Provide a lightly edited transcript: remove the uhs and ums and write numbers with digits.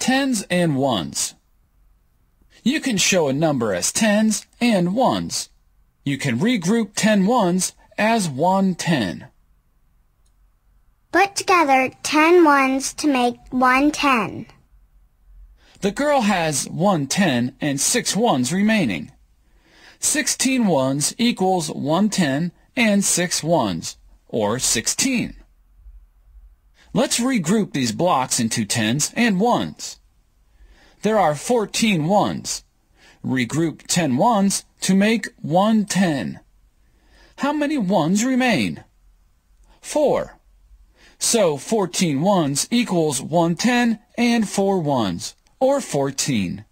Tens and ones. You can show a number as tens and ones. You can regroup 10 ones as one 10. Put together 10 ones to make one 10. The girl has one 10 and 6 ones remaining. 16 ones equals one 10 and 6 ones, or 16. Let's regroup these blocks into tens and ones. There are 14 ones. Regroup 10 ones to make one 10. How many ones remain? 4. So 14 ones equals one 10 and 4 ones, or 14.